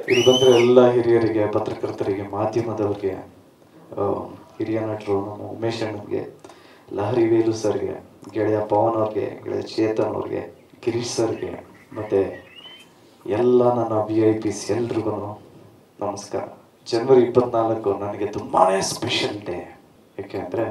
ಇಲ್ಲಿ ಬಂದರೆ ಎಲ್ಲ ಹಿರಿಯರಿಗೆ, ಪತ್ರಕರ್ತರಿಗೆ, ಮಾಧ್ಯಮದವರಿಗೆ, ಹಿರಿಯ ನಟರು ನಮ್ಮ ಉಮೇಶ್ ಅಣ್ಣನಿಗೆ, ಲಹರಿ ವೇಲು ಸರ್ಗೆ, ಗೆಳೆಯ ಪವನ್ ಅವ್ರಿಗೆ, ಗೆಳೆಯ ಚೇತನ್ ಅವ್ರಿಗೆ, ಗಿರೀಶ್ ಸರ್ಗೆ, ಮತ್ತು ಎಲ್ಲ ನನ್ನ VIPs ಎಲ್ರಿಗೂ ನಮಸ್ಕಾರ. ಜನವರಿ 24 ನನಗೆ ತುಂಬಾ ಸ್ಪೆಷಲ್ ಡೇ. ಯಾಕೆಂದರೆ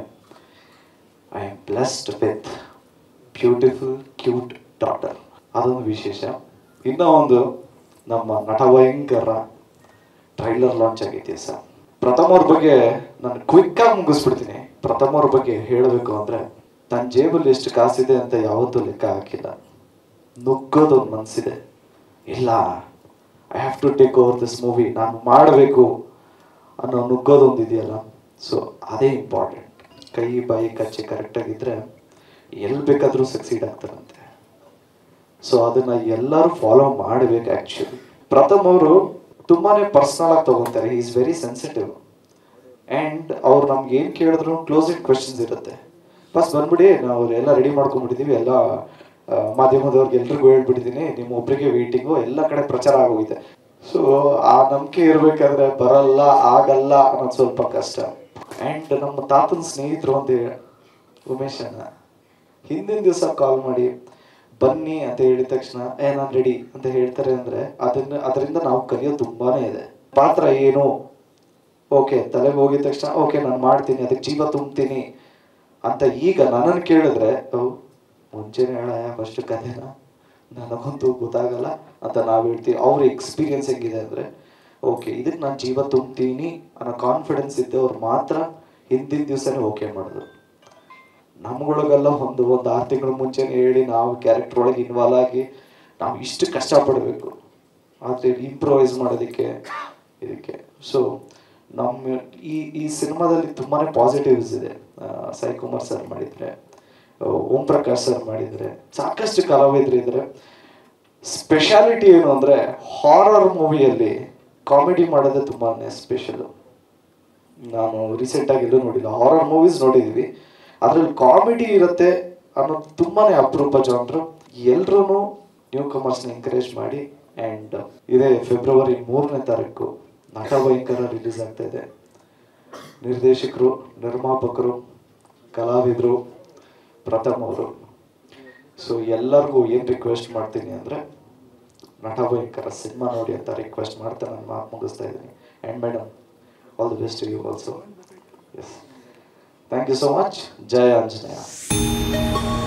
I am blessed with beautiful cute daughter. ಅದೊಂದು ವಿಶೇಷ. ಇನ್ನೂ ಒಂದು, ನಮ್ಮ ನಟ ಭಯಂಕರ ಟ್ರೈಲರ್ ಲಾಂಚ್ ಆಗೈತಿ ಸರ್. ಪ್ರಥಮ್ ಅವ್ರ ಬಗ್ಗೆ ನಾನು ಕ್ವಿಕ್ಕಾಗಿ ಮುಗಿಸ್ಬಿಡ್ತೀನಿ. ಪ್ರಥಮ್ ಅವ್ರ ಬಗ್ಗೆ ಹೇಳಬೇಕು ಅಂದರೆ, ತನ್ನ ಜೇಬಲ್ಲಿ ಎಷ್ಟು ಕಾಸಿದೆ ಅಂತ ಯಾವತ್ತೂ ಲೆಕ್ಕ ಹಾಕಿಲ್ಲ. ನುಗ್ಗೋದೊಂದು ಮನಸ್ಸಿದೆ, ಇಲ್ಲ I have to take over this movie, ನಾನು ಮಾಡಬೇಕು ಅನ್ನೋ ನುಗ್ಗೋದೊಂದು ಇದೆಯಲ್ಲ, ಸೊ ಅದೇ ಇಂಪಾರ್ಟೆಂಟ್. ಕೈ ಬಾಯಿ ಕಚ್ಚೆ ಕರೆಕ್ಟಾಗಿದ್ದರೆ ಎಲ್ಲಿ ಬೇಕಾದರೂ ಸಕ್ಸೀಡ್ ಆಗ್ತಾರಂತೆ. ಸೊ ಅದನ್ನು ಎಲ್ಲರೂ ಫಾಲೋ ಮಾಡಬೇಕು. ಆ್ಯಕ್ಚುಲಿ ಪ್ರಥಮ್ ಅವರು ತುಂಬಾ ಪರ್ಸ್ನಲ್ ಆಗಿ ತೊಗೊತಾರೆ. He is very sensitive. And ಅವ್ರು ನಮ್ಗೆ ಏನು ಕೇಳಿದ್ರು ಕ್ಲೋಸ್ಡ್ ಕ್ವೆಶನ್ಸ್ ಇರುತ್ತೆ. ಫಸ್ಟ್ ಬಂದ್ಬಿಡಿ, ನಾವು ಎಲ್ಲ ರೆಡಿ ಮಾಡ್ಕೊಂಡ್ಬಿಟ್ಟಿದ್ದೀವಿ, ಎಲ್ಲ ಮಾಧ್ಯಮದವ್ರಿಗೆ ಎಲ್ರಿಗೂ ಹೇಳ್ಬಿಟ್ಟಿದ್ದೀನಿ, ನಿಮ್ಮ ಒಬ್ಬರಿಗೆ ವೇಟಿಂಗು, ಎಲ್ಲ ಕಡೆ ಪ್ರಚಾರ ಆಗೋಗಿದೆ. ಸೊ ಆ ನಂಬಿಕೆ ಇರಬೇಕಾದ್ರೆ ಬರಲ್ಲ, ಆಗಲ್ಲ ಅನ್ನೋದು ಸ್ವಲ್ಪ ಕಷ್ಟ. ಆ್ಯಂಡ್ ನಮ್ಮ ತಾತನ ಸ್ನೇಹಿತರು ಒಂದು ಉಮೇಶ್ ಅಣ್ಣ ಹಿಂದಿನ ದಿವಸ ಕಾಲ್ ಮಾಡಿ ಬನ್ನಿ ಅಂತ ಹೇಳಿದ ತಕ್ಷಣ ನಾನು ರೆಡಿ ಅಂತ ಹೇಳ್ತಾರೆ ಅಂದರೆ ಅದರಿಂದ ನಾವು ಕಲಿಯೋದು ತುಂಬಾ ಇದೆ. ಪಾತ್ರ ಏನು, ಓಕೆ ತಲೆಗೆ ಹೋಗಿದ ತಕ್ಷಣ ಓಕೆ ನಾನು ಮಾಡ್ತೀನಿ, ಅದಕ್ಕೆ ಜೀವ ತುಂಬ್ತೀನಿ ಅಂತ ಈಗ ನನ್ನನ್ನು ಕೇಳಿದ್ರೆ ಮುಂಚೆನೇ ಹೇಳ ಫಸ್ಟ್ ಕಥೆನ, ನನಗಂತೂ ಗೊತ್ತಾಗಲ್ಲ ಅಂತ ನಾವು ಹೇಳ್ತೀವಿ. ಅವ್ರ ಎಕ್ಸ್ಪೀರಿಯನ್ಸ್ ಹೆಂಗಿದೆ ಅಂದರೆ, ಓಕೆ ಇದಕ್ಕೆ ನಾನು ಜೀವ ತುಂಬ್ತೀನಿ ಅನ್ನೋ ಕಾನ್ಫಿಡೆನ್ಸ್ ಇದ್ದವ್ರು ಮಾತ್ರ ಹಿಂದಿನ ದಿವಸನೇ ಓಕೆ ಮಾಡೋದು. ನಮ್ಗಳಿಗೆಲ್ಲ ಒಂದು 6 ತಿಂಗಳ ಮುಂಚೆನೇ ಹೇಳಿ ನಾವು ಕ್ಯಾರೆಕ್ಟರ್ ಒಳಗೆ ಇನ್ವಾಲ್ವ್ ಆಗಿ ನಾವು ಇಷ್ಟು ಕಷ್ಟಪಡಬೇಕು ಆದರೆ ಇಂಪ್ರೂವೈಸ್ ಮಾಡೋದಕ್ಕೆ ಇದಕ್ಕೆ. ಸೊ ನಮ್ಮ ಈ ಸಿನಿಮಾದಲ್ಲಿ ತುಂಬಾ ಪಾಸಿಟಿವ್ಸ್ ಇದೆ. ಸಾಯಿ ಕುಮಾರ್ ಸರ್ ಮಾಡಿದರೆ, ಓಂ ಪ್ರಕಾಶ್ ಸರ್ ಮಾಡಿದರೆ, ಸಾಕಷ್ಟು ಕಲಾವಿದರು ಇದ್ದಾರೆ. ಸ್ಪೆಷಾಲಿಟಿ ಏನು ಅಂದರೆ, ಹಾರರ್ ಮೂವಿಯಲ್ಲಿ ಕಾಮಿಡಿ ಮಾಡೋದೇ ತುಂಬಾ ಸ್ಪೆಷಲು. ನಾನು ರೀಸೆಂಟಾಗಿ ಎಲ್ಲೂ ನೋಡಿಲ್ಲ, ಹಾರರ್ ಮೂವೀಸ್ ನೋಡಿದ್ದೀವಿ, ಅದರಲ್ಲಿ ಕಾಮಿಡಿ ಇರುತ್ತೆ ಅನ್ನೋದು ತುಂಬಾ ಅಪರೂಪ ಜಾನ್ರು. ಎಲ್ಲರೂ ನ್ಯೂ ಕಮರ್ಸ್ನ ಎಂಕರೇಜ್ ಮಾಡಿ. ಆ್ಯಂಡ್ ಇದೇ ಫೆಬ್ರವರಿ 3ನೇ ತಾರೀಕು ನಟ ಭಯಂಕರ ರಿಲೀಸ್ ಆಗ್ತಾ ಇದೆ. ನಿರ್ದೇಶಕರು, ನಿರ್ಮಾಪಕರು, ಕಲಾವಿದರು ಪ್ರಥಮ್ ಅವರು. ಸೊ ಎಲ್ಲರಿಗೂ ಏನು ರಿಕ್ವೆಸ್ಟ್ ಮಾಡ್ತೀನಿ ಅಂದರೆ, ನಟ ಭಯಂಕರ ಸಿನಿಮಾ ನೋಡಿ ಅಂತ ರಿಕ್ವೆಸ್ಟ್ ಮಾಡ್ತಾ ನಾನು ಮಾತು ಮುಗಿಸ್ತಾ ಇದ್ದೀನಿ. And madam, all the best to you also. Yes, thank you so much. ಜಯ ಆಂಜನೇಯ.